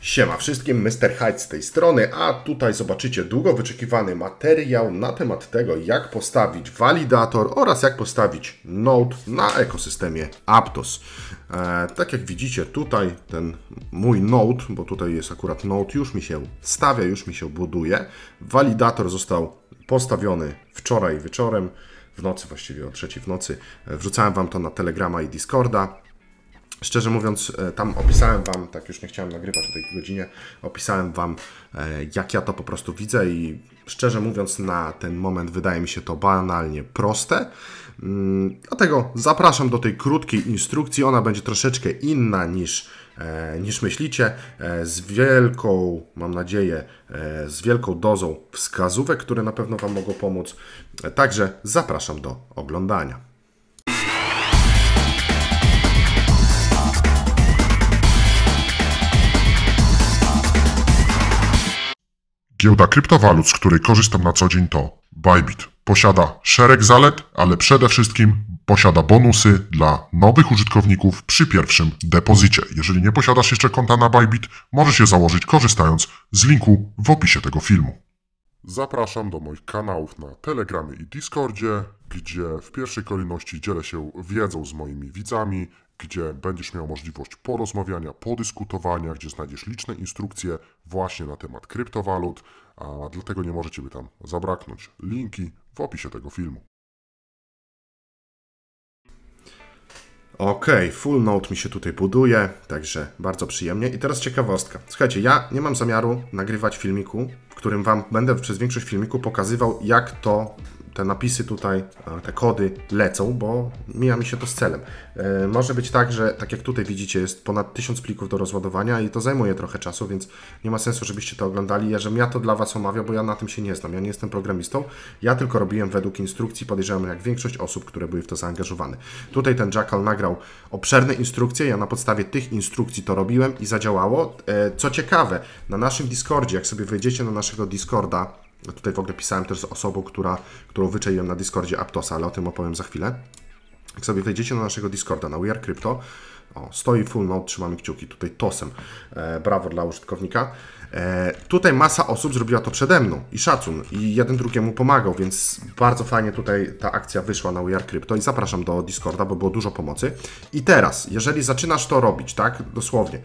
Siema wszystkim, Mr. Hyde z tej strony, a tutaj zobaczycie długo wyczekiwany materiał na temat tego, jak postawić walidator oraz jak postawić node na ekosystemie Aptos. Tak jak widzicie tutaj ten mój node, bo tutaj jest akurat node, już mi się stawia, już mi się buduje. Walidator został postawiony wczoraj wieczorem, w nocy właściwie o 3 w nocy. Wrzucałem Wam to na Telegrama i Discorda. Szczerze mówiąc, tam opisałem Wam, tak już nie chciałem nagrywać o tej godzinie, opisałem Wam, jak ja to po prostu widzę i szczerze mówiąc na ten moment wydaje mi się to banalnie proste. Dlatego zapraszam do tej krótkiej instrukcji, ona będzie troszeczkę inna niż myślicie, z wielką, mam nadzieję, z wielką dozą wskazówek, które na pewno Wam mogą pomóc. Także zapraszam do oglądania. Giełda kryptowalut, z której korzystam na co dzień, to Bybit. Posiada szereg zalet, ale przede wszystkim posiada bonusy dla nowych użytkowników przy pierwszym depozycie. Jeżeli nie posiadasz jeszcze konta na Bybit, możesz je założyć korzystając z linku w opisie tego filmu. Zapraszam do moich kanałów na Telegramie i Discordzie, gdzie w pierwszej kolejności dzielę się wiedzą z moimi widzami, gdzie będziesz miał możliwość porozmawiania, podyskutowania, gdzie znajdziesz liczne instrukcje właśnie na temat kryptowalut, a dlatego nie może Ciebie tam zabraknąć. Linki w opisie tego filmu. Ok, full node mi się tutaj buduje, także bardzo przyjemnie. I teraz ciekawostka. Słuchajcie, ja nie mam zamiaru nagrywać filmiku, w którym Wam będę przez większość filmiku pokazywał, jak to te napisy tutaj, te kody lecą, bo mija mi się to z celem. Może być tak, że tak jak tutaj widzicie, jest ponad 1000 plików do rozładowania i to zajmuje trochę czasu, więc nie ma sensu, żebyście to oglądali. Ja to dla Was omawiam, bo ja na tym się nie znam, ja nie jestem programistą. Ja tylko robiłem według instrukcji, podejrzewam jak większość osób, które były w to zaangażowane. Tutaj ten Jackal nagrał obszerne instrukcje, ja na podstawie tych instrukcji to robiłem i zadziałało. Co ciekawe, na naszym Discordzie, jak sobie wejdziecie na naszego Discorda, tutaj w ogóle pisałem też z osobą, którą wyczaiłem na Discordzie Aptosa, ale o tym opowiem za chwilę. Jak sobie wejdziecie na naszego Discorda, na We Are Crypto, stoi full node, trzymamy kciuki, tutaj tosem, brawo dla użytkownika. Tutaj masa osób zrobiła to przede mną i szacun, i jeden drugiemu pomagał, więc bardzo fajnie tutaj ta akcja wyszła na We Are Crypto i zapraszam do Discorda, bo było dużo pomocy. I teraz, jeżeli zaczynasz to robić, tak, dosłownie,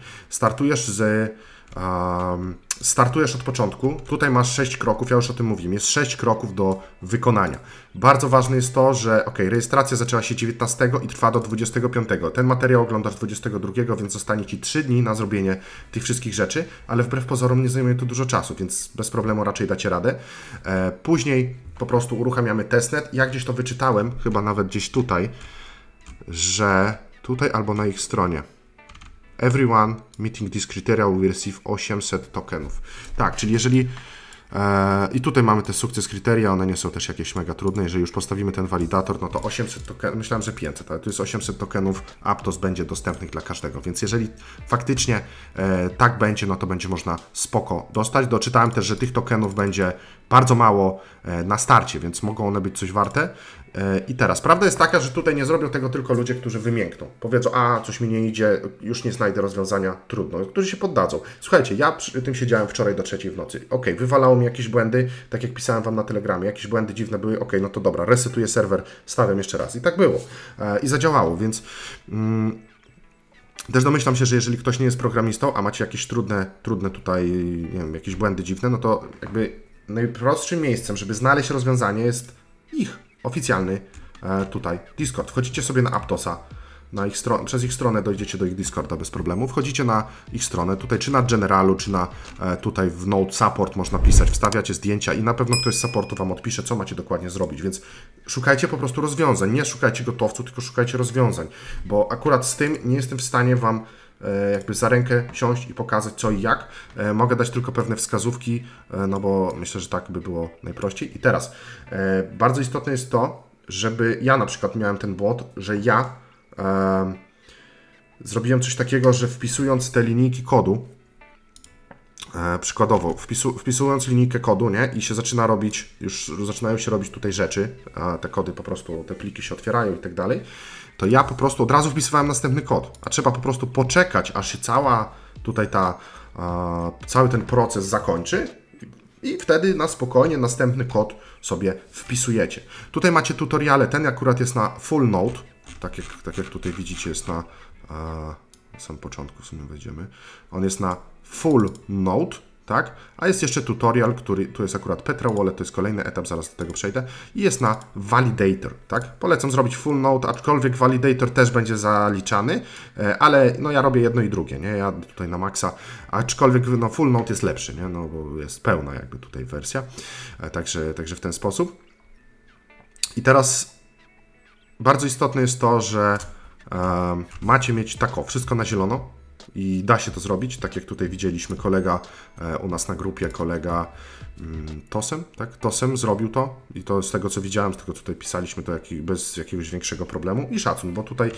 startujesz od początku, tutaj masz 6 kroków, ja już o tym mówiłem, jest 6 kroków do wykonania. Bardzo ważne jest to, że rejestracja zaczęła się 19 i trwa do 25. Ten materiał oglądasz 22, więc zostanie Ci 3 dni na zrobienie tych wszystkich rzeczy, ale wbrew pozorom nie zajmuje to dużo czasu, więc bez problemu raczej dacie radę. Później po prostu uruchamiamy testnet. Ja gdzieś to wyczytałem, chyba nawet gdzieś tutaj, że tutaj albo na ich stronie. Everyone meeting this criteria will receive 800 tokenów. Tak, czyli jeżeli... I tutaj mamy te sukces kryteria, one nie są też jakieś mega trudne. Jeżeli już postawimy ten walidator, no to 800 tokenów, myślałem, że 500, ale to jest 800 tokenów, Aptos będzie dostępnych dla każdego. Więc jeżeli faktycznie tak będzie, no to będzie można spoko dostać. Doczytałem też, że tych tokenów będzie bardzo mało na starcie, więc mogą one być coś warte. I teraz, prawda jest taka, że tutaj nie zrobią tego tylko ludzie, którzy wymiękną. Powiedzą, coś mi nie idzie, już nie znajdę rozwiązania, trudno. Którzy się poddadzą. Słuchajcie, ja przy tym siedziałem wczoraj do 3 w nocy. Wywalało mi jakieś błędy, tak jak pisałem Wam na Telegramie, jakieś błędy dziwne były, no to dobra, resetuję serwer, stawiam jeszcze raz. I tak było. I zadziałało, więc... Też domyślam się, że jeżeli ktoś nie jest programistą, a macie jakieś trudne tutaj, nie wiem, jakieś błędy dziwne, no to jakby najprostszym miejscem, żeby znaleźć rozwiązanie jest oficjalny tutaj Discord. Wchodzicie sobie na Aptosa, przez ich stronę dojdziecie do ich Discorda bez problemu. Wchodzicie na ich stronę, tutaj czy na Generalu, czy na tutaj w Node Support można pisać, wstawiacie zdjęcia i na pewno ktoś z supportu Wam odpisze, co macie dokładnie zrobić, więc szukajcie po prostu rozwiązań, nie szukajcie gotowców, tylko szukajcie rozwiązań, bo akurat z tym nie jestem w stanie Wam jakby za rękę siąść i pokazać co i jak. Mogę dać tylko pewne wskazówki, no bo myślę, że tak by było najprościej. I teraz bardzo istotne jest to, żeby ja na przykład miałem ten błąd, że ja zrobiłem coś takiego, że wpisując te linijki kodu, przykładowo wpisując linijkę kodu, nie, i się zaczyna robić, już zaczynają się robić tutaj rzeczy, te kody po prostu, te pliki się otwierają i tak dalej, to ja po prostu od razu wpisywałem następny kod, a trzeba po prostu poczekać, aż się cała tutaj ta cały ten proces zakończy i wtedy na spokojnie następny kod sobie wpisujecie. Tutaj macie tutoriale, ten akurat jest na full node, tak jak tutaj widzicie jest na samym początku w sumie wejdziemy. On jest na full node, tak? A jest jeszcze tutorial, który tu jest akurat Petra Wallet, to jest kolejny etap, zaraz do tego przejdę. I jest na validator, tak? Polecam zrobić full node, aczkolwiek validator też będzie zaliczany, ale no ja robię jedno i drugie, nie? Ja tutaj na maksa, aczkolwiek no full node jest lepszy, nie? No bo jest pełna jakby tutaj wersja, także w ten sposób. I teraz bardzo istotne jest to, że macie mieć wszystko na zielono i da się to zrobić, tak jak tutaj widzieliśmy kolega u nas na grupie, kolega Tosem, tak? Tosem zrobił to i to z tego co widziałem, z tego co tutaj pisaliśmy, to bez jakiegoś większego problemu i szacun, bo tutaj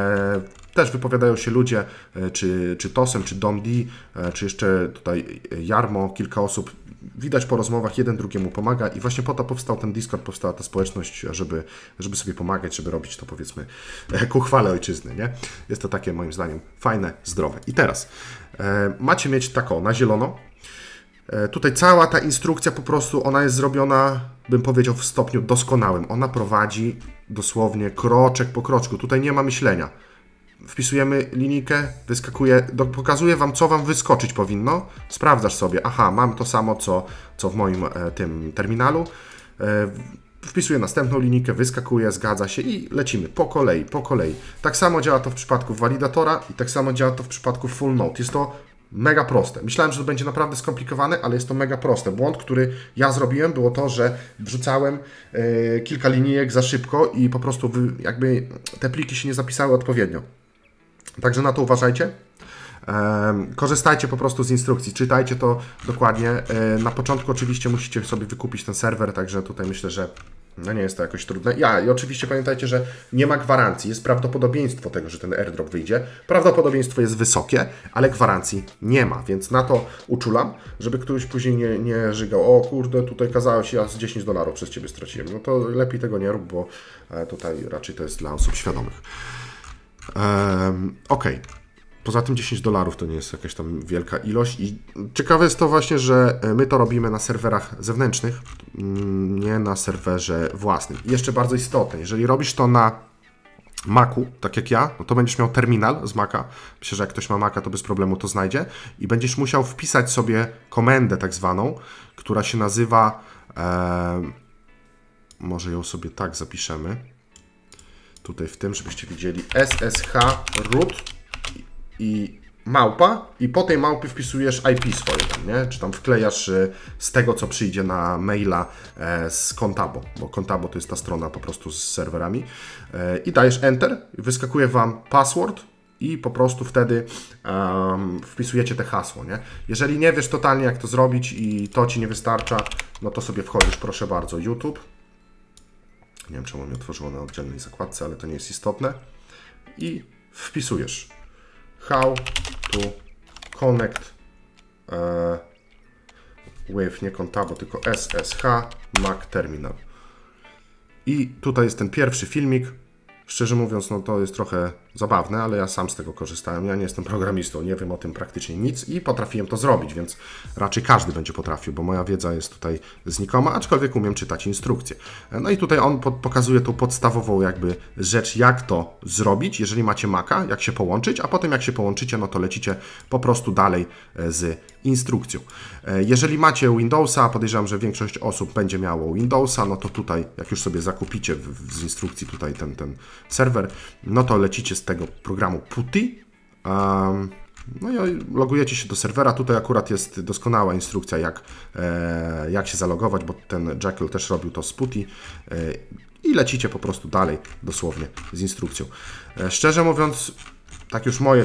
też wypowiadają się ludzie, czy Tosem, czy Dom D, czy jeszcze tutaj Jarmo, kilka osób. Widać po rozmowach, jeden drugiemu pomaga i właśnie po to powstał ten Discord, powstała ta społeczność, żeby sobie pomagać, żeby robić to powiedzmy ku chwale ojczyzny, nie? Jest to takie moim zdaniem fajne, zdrowe. I teraz macie mieć na zielono. Tutaj cała ta instrukcja po prostu, ona jest zrobiona, bym powiedział, w stopniu doskonałym. Ona prowadzi dosłownie kroczek po kroczku. Tutaj nie ma myślenia. Wpisujemy linijkę, wyskakuje, pokazuje Wam, co Wam wyskoczyć powinno. Sprawdzasz sobie, aha, mam to samo, co w moim tym terminalu. Wpisuję następną linijkę, wyskakuje, zgadza się i lecimy po kolei, po kolei. Tak samo działa to w przypadku walidatora i tak samo działa to w przypadku full node. Jest to mega proste. Myślałem, że to będzie naprawdę skomplikowane, ale jest to mega proste. Błąd, który ja zrobiłem, było to, że wrzucałem kilka linijek za szybko i po prostu jakby te pliki się nie zapisały odpowiednio. Także na to uważajcie. Korzystajcie po prostu z instrukcji, czytajcie to dokładnie. Na początku oczywiście musicie sobie wykupić ten serwer, także tutaj myślę, że no nie jest to jakoś trudne. I oczywiście pamiętajcie, że nie ma gwarancji. Jest prawdopodobieństwo tego, że ten airdrop wyjdzie. Prawdopodobieństwo jest wysokie, ale gwarancji nie ma, więc na to uczulam, żeby ktoś później nie żygał, o kurde, tutaj kazałeś, ja z $10 przez Ciebie straciłem. No to lepiej tego nie rób, bo tutaj raczej to jest dla osób świadomych. Ok. Poza tym $10 to nie jest jakaś tam wielka ilość i ciekawe jest to właśnie, że my to robimy na serwerach zewnętrznych, nie na serwerze własnym. I jeszcze bardzo istotne, jeżeli robisz to na Macu, tak jak ja, no to będziesz miał terminal z Maca. Myślę, że jak ktoś ma Maca, to bez problemu to znajdzie i będziesz musiał wpisać sobie komendę tak zwaną, która się nazywa, może ją sobie tak zapiszemy, tutaj w tym, żebyście widzieli, ssh root i małpa i po tej małpie wpisujesz IP swoje tam, nie? Czy tam wklejasz z tego, co przyjdzie na maila z Contabo, bo Contabo to jest ta strona po prostu z serwerami i dajesz Enter, wyskakuje Wam password i po prostu wtedy wpisujecie te hasło, nie? Jeżeli nie wiesz totalnie, jak to zrobić i to Ci nie wystarcza, no to sobie wchodzisz, proszę bardzo, YouTube. Nie wiem, czemu mi otworzyło na oddzielnej zakładce, ale to nie jest istotne. I wpisujesz how to connect with, nie Contabo, tylko SSH Mac Terminal. I tutaj jest ten pierwszy filmik. Szczerze mówiąc, no to jest trochę zabawne, ale ja sam z tego korzystałem. Ja nie jestem programistą, nie wiem o tym praktycznie nic i potrafiłem to zrobić, więc raczej każdy będzie potrafił, bo moja wiedza jest tutaj znikoma, aczkolwiek umiem czytać instrukcje. No i tutaj on pokazuje tą podstawową jakby rzecz, jak to zrobić, jeżeli macie Maca, jak się połączyć, a potem jak się połączycie, no to lecicie po prostu dalej z instrukcją. Jeżeli macie Windowsa, podejrzewam, że większość osób będzie miało Windowsa, no to tutaj, jak już sobie zakupicie z instrukcji tutaj ten serwer, no to lecicie z tego programu PuTTY. No i logujecie się do serwera. Tutaj akurat jest doskonała instrukcja, jak się zalogować, bo ten Jekyll też robił to z PuTTY. I lecicie po prostu dalej, dosłownie, z instrukcją. Szczerze mówiąc, tak już moje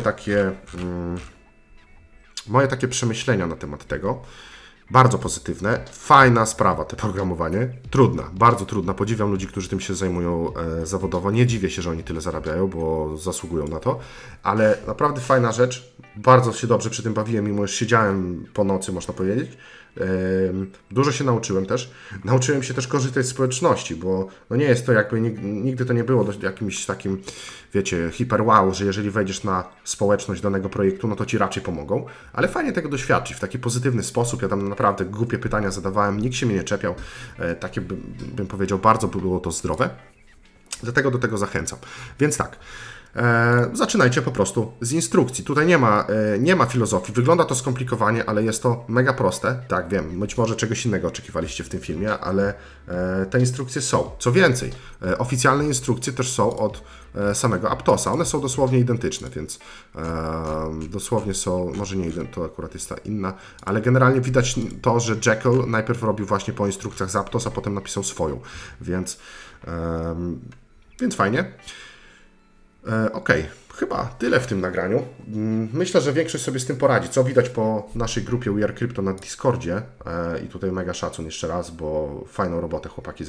takie przemyślenia na temat tego. Bardzo pozytywne, fajna sprawa to programowanie, trudna, bardzo trudna, podziwiam ludzi, którzy tym się zajmują zawodowo, nie dziwię się, że oni tyle zarabiają, bo zasługują na to, ale naprawdę fajna rzecz, bardzo się dobrze przy tym bawiłem, mimo że siedziałem po nocy, można powiedzieć, Dużo się nauczyłem też. Nauczyłem się też korzystać z społeczności, bo no nie jest to jakby, nigdy to nie było jakimś takim, wiecie, hiper wow, że jeżeli wejdziesz na społeczność danego projektu, no to ci raczej pomogą, ale fajnie tego doświadczyć w taki pozytywny sposób. Ja tam naprawdę głupie pytania zadawałem, nikt się mnie nie czepiał. Takie bym powiedział, bardzo było to zdrowe. Dlatego do tego zachęcam. Więc tak. Zaczynajcie po prostu z instrukcji. Tutaj nie ma filozofii. Wygląda to skomplikowanie, ale jest to mega proste. Tak, wiem, być może czegoś innego oczekiwaliście w tym filmie, ale te instrukcje są. Co więcej, oficjalne instrukcje też są od samego Aptosa. One są dosłownie identyczne, więc dosłownie są, może nie identyczne, to akurat jest ta inna, ale generalnie widać to, że Jekyll najpierw robił właśnie po instrukcjach z Aptos, a potem napisał swoją, więc fajnie. Ok, chyba tyle w tym nagraniu. Myślę, że większość sobie z tym poradzi. Co widać po naszej grupie We Are Crypto na Discordzie. I tutaj mega szacun jeszcze raz, bo fajną robotę chłopaki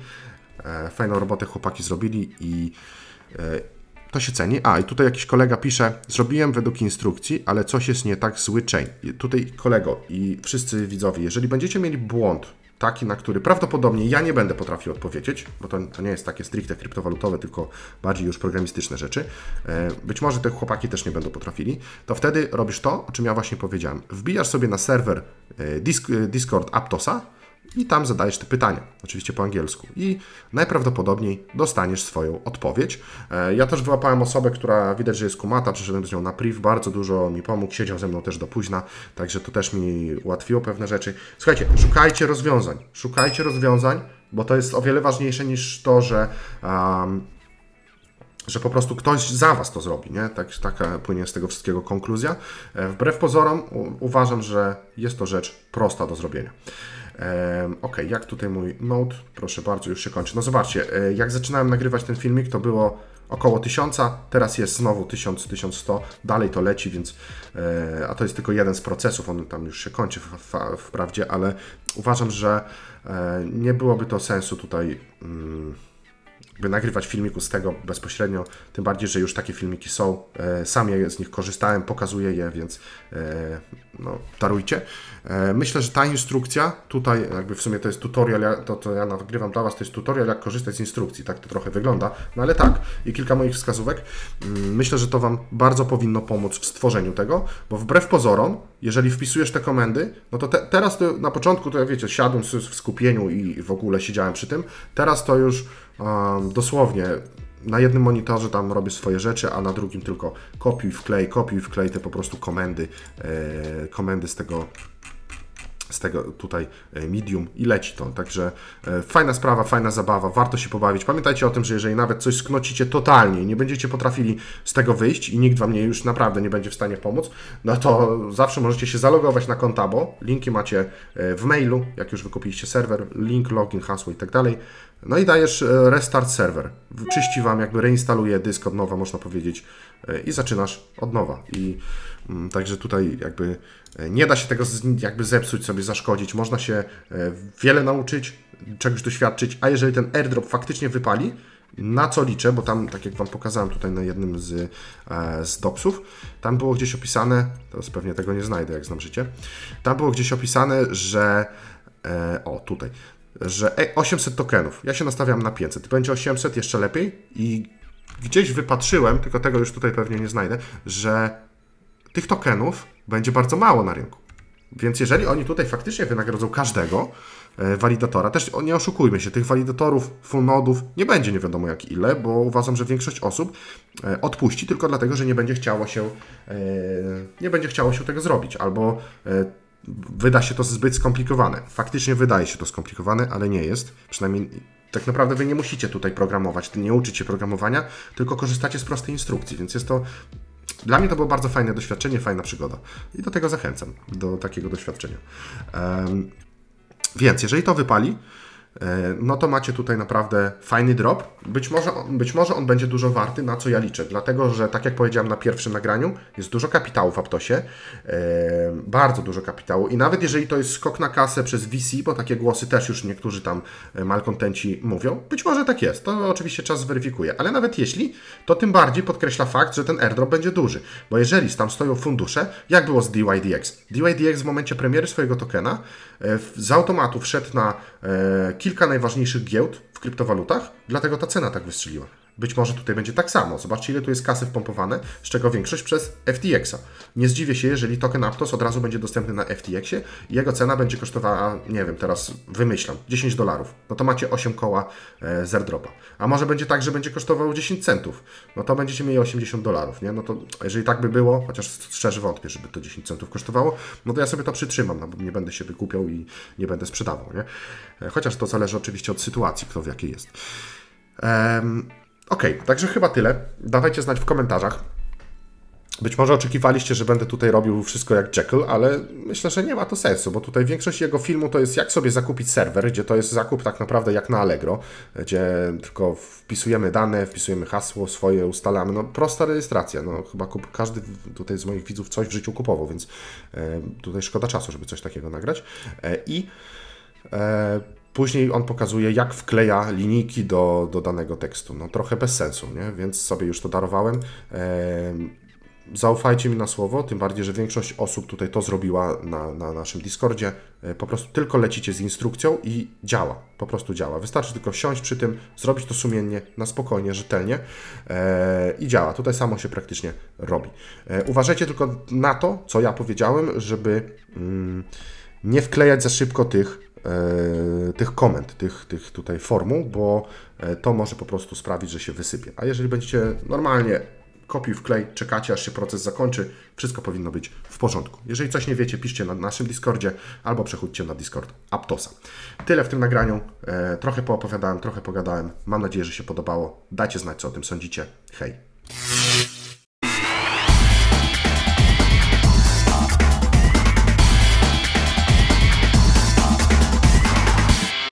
zrobili. I to się ceni. I tutaj jakiś kolega pisze, zrobiłem według instrukcji, ale coś jest nie tak, zły chain. I tutaj kolego i wszyscy widzowie, jeżeli będziecie mieli błąd, taki, na który prawdopodobnie ja nie będę potrafił odpowiedzieć, bo to nie jest takie stricte kryptowalutowe, tylko bardziej już programistyczne rzeczy. Być może te chłopaki też nie będą potrafili. To wtedy robisz to, o czym ja właśnie powiedziałem. Wbijasz sobie na serwer Discord Aptosa i tam zadajesz te pytania, oczywiście po angielsku. I najprawdopodobniej dostaniesz swoją odpowiedź. Ja też wyłapałem osobę, która widać, że jest kumata, przyszedłem z nią na priv, bardzo dużo mi pomógł, siedział ze mną też do późna, także to też mi ułatwiło pewne rzeczy. Słuchajcie, szukajcie rozwiązań, bo to jest o wiele ważniejsze niż to, że po prostu ktoś za Was to zrobi, nie? Taka płynie z tego wszystkiego konkluzja. Wbrew pozorom uważam, że jest to rzecz prosta do zrobienia. Ok, jak tutaj mój node? Proszę bardzo, już się kończy. No zobaczcie, jak zaczynałem nagrywać ten filmik, to było około 1000, teraz jest znowu 1100, dalej to leci, więc, a to jest tylko jeden z procesów, on tam już się kończy wprawdzie, ale uważam, że nie byłoby to sensu tutaj by nagrywać filmiku z tego bezpośrednio, tym bardziej, że już takie filmiki są, sam ja z nich korzystałem, pokazuję je, więc no, darujcie. Myślę, że ta instrukcja, tutaj jakby w sumie to jest tutorial, to co ja nagrywam dla Was, to jest tutorial, jak korzystać z instrukcji, tak to trochę wygląda, no ale tak, i kilka moich wskazówek. Myślę, że to Wam bardzo powinno pomóc w stworzeniu tego, bo wbrew pozorom, jeżeli wpisujesz te komendy, no to teraz to, na początku to ja wiecie, siadłem w skupieniu i w ogóle siedziałem przy tym, teraz to już dosłownie na jednym monitorze tam robię swoje rzeczy, a na drugim tylko kopiuj, wklej te po prostu komendy z tego tutaj medium i leci to. Także fajna sprawa, fajna zabawa, warto się pobawić. Pamiętajcie o tym, że jeżeli nawet coś sknocicie totalnie i nie będziecie potrafili z tego wyjść i nikt Wam już naprawdę nie będzie w stanie pomóc, no to zawsze możecie się zalogować na Contabo. Linki macie w mailu, jak już wykupiliście serwer, link, login, hasło i tak dalej. No i dajesz restart server. Czyści Wam, jakby reinstaluje dysk od nowa, można powiedzieć, i zaczynasz od nowa. I także tutaj jakby nie da się tego jakby zepsuć sobie, zaszkodzić. Można się wiele nauczyć, czegoś doświadczyć, a jeżeli ten airdrop faktycznie wypali, na co liczę, bo tam, tak jak Wam pokazałem tutaj na jednym z docsów, tam było gdzieś opisane, teraz pewnie tego nie znajdę, jak znam życie, tam było gdzieś opisane, że tutaj, że 800 tokenów, ja się nastawiam na 500, będzie 800, jeszcze lepiej i gdzieś wypatrzyłem, tylko tego już tutaj pewnie nie znajdę, że tych tokenów będzie bardzo mało na rynku. Więc jeżeli oni tutaj faktycznie wynagrodzą każdego walidatora, też nie oszukujmy się, tych walidatorów, full nodów nie będzie nie wiadomo jak ile, bo uważam, że większość osób odpuści tylko dlatego, że nie będzie chciało się tego zrobić, albo wyda się to zbyt skomplikowane. Faktycznie wydaje się to skomplikowane, ale nie jest. Przynajmniej tak naprawdę Wy nie musicie tutaj programować, nie uczyć się programowania, tylko korzystacie z prostej instrukcji, więc jest to... Dla mnie to było bardzo fajne doświadczenie, fajna przygoda i do tego zachęcam, do takiego doświadczenia. Więc jeżeli to wypali, no to macie tutaj naprawdę fajny drop. Być może on będzie dużo warty, na co ja liczę, dlatego że tak jak powiedziałem na pierwszym nagraniu, jest dużo kapitału w Aptosie, bardzo dużo kapitału i nawet jeżeli to jest skok na kasę przez VC, bo takie głosy też już niektórzy tam malkontenci mówią, być może tak jest, to oczywiście czas zweryfikuje, ale nawet jeśli, to tym bardziej podkreśla fakt, że ten airdrop będzie duży, bo jeżeli tam stoją fundusze, jak było z DYDX? DYDX w momencie premiery swojego tokena z automatu wszedł na kilka najważniejszych giełd w kryptowalutach, dlatego ta cena tak wystrzeliła. Być może tutaj będzie tak samo. Zobaczcie, ile tu jest kasy wpompowane, z czego większość przez FTX-a. Nie zdziwię się, jeżeli token Aptos od razu będzie dostępny na FTX-ie i jego cena będzie kosztowała, nie wiem, teraz wymyślam, $10. No to macie 8 koła z airdropa. A może będzie tak, że będzie kosztował 10 centów. No to będziecie mieli $80, nie? No to jeżeli tak by było, chociaż szczerze wątpię, żeby to 10 centów kosztowało, no to ja sobie to przytrzymam, no bo nie będę się wykupiał i nie będę sprzedawał, nie? Chociaż to zależy oczywiście od sytuacji, kto w jakiej jest. Ok, także chyba tyle. Dawajcie znać w komentarzach. Być może oczekiwaliście, że będę tutaj robił wszystko jak Jekyll, ale myślę, że nie ma to sensu, bo tutaj większość jego filmu to jest jak sobie zakupić serwer, gdzie to jest zakup tak naprawdę jak na Allegro, gdzie tylko wpisujemy dane, wpisujemy hasło swoje, ustalamy. No prosta rejestracja. No chyba każdy tutaj z moich widzów coś w życiu kupował, więc tutaj szkoda czasu, żeby coś takiego nagrać. Później on pokazuje, jak wkleja linijki do danego tekstu. No trochę bez sensu, nie? Więc sobie już to darowałem. Zaufajcie mi na słowo, tym bardziej, że większość osób tutaj to zrobiła na naszym Discordzie. Po prostu tylko lecicie z instrukcją i działa. Po prostu działa. Wystarczy tylko siąść przy tym, zrobić to sumiennie, na spokojnie, rzetelnie i działa. Tutaj samo się praktycznie robi. Uważajcie tylko na to, co ja powiedziałem, żeby nie wklejać za szybko tych komend, tych tutaj formuł, bo to może po prostu sprawić, że się wysypie. A jeżeli będziecie normalnie kopiuj, wklej, czekacie, aż się proces zakończy, wszystko powinno być w porządku. Jeżeli coś nie wiecie, piszcie na naszym Discordzie albo przechodźcie na Discord Aptosa. Tyle w tym nagraniu. Trochę poopowiadałem, trochę pogadałem. Mam nadzieję, że się podobało. Dajcie znać, co o tym sądzicie. Hej!